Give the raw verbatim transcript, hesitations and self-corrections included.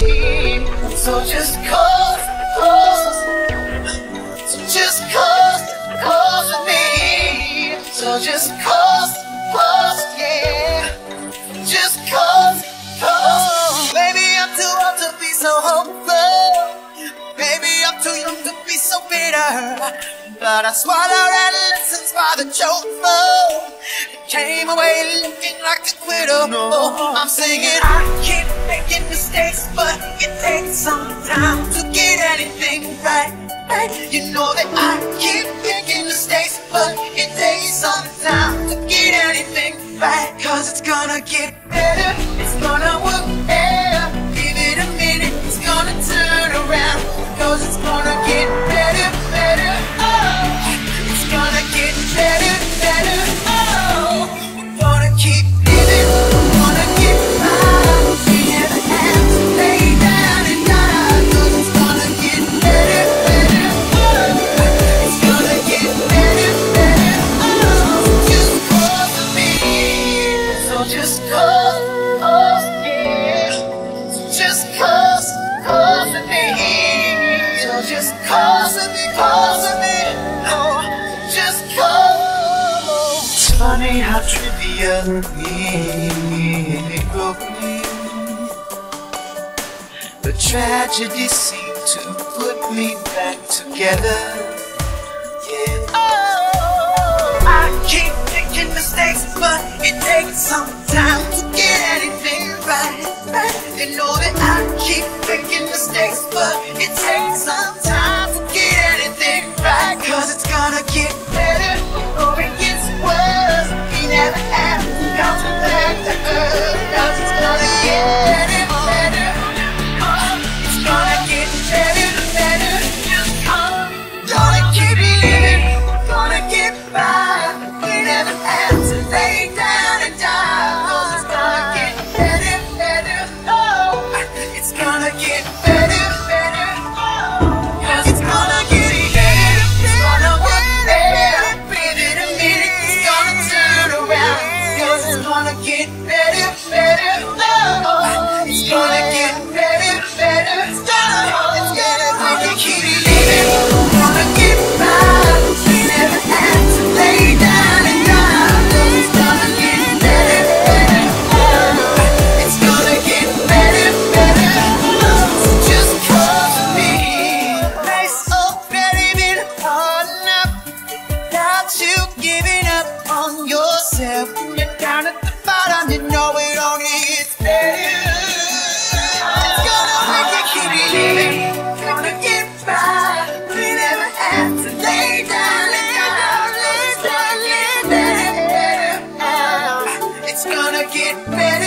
So just cause, cause, so just cause, cause with me. So just cause, cause, yeah. Just cause, cause. Baby, I'm too old to be so hopeful. Baby, I'm too young to be so bitter. But I swallowed adolescence by the chokefull. Came away looking like a quitter. No, I'm singing. I keep making mistakes, but it takes some time to get anything right. You know that I keep making mistakes, but it takes some time to get anything right. Cause it's gonna get better, it's gonna work better. Give it a minute, it's gonna turn around. Cause it's gonna get better, better. Oh, it's gonna get better, better. Oh, we're gonna keep living, we're gonna get by. We never have to lay down and die. Cause it's gonna get better, better. Oh, it's gonna get better, better. Oh, just cause of me. So just cause, cause, yeah. So just cause, cause of me. So just cause of me, cause of me. No, just cause. It's funny how trivial we broke me. But tragedy seemed to put me back together. Yeah. Oh, I keep making mistakes, but it takes some time to get anything right. You know that I keep making mistakes, but it takes some time to get anything right. Cause it's gonna get better before it gets worse. We never have to come back to earth. Cause it's gonna get better, better. Oh, it's gonna get better, better. Just come, gonna keep living, gonna get by. We never have to lay down and die. Cause it's gonna get better, better. Oh, it's gonna get better, better. Cause it's gonna get better, it's gonna work better. Give it a minute, it's gonna turn around. Cause it's gonna get better, better. Oh, it's gonna get better, better. It's gonna, it's gonna, gonna keep living, gonna get by. We never have to lay down and die. Cause it's gonna get better, better. Oh, it's gonna get better, better. So just cause of me. Life's already been hard enough without you giving up on yourself. You're down at the bottom, you know it only gets better. It's gonna make you keep living, gonna get by. We never have to lay down and die. It's gonna get better, better. Oh, it's gonna get better.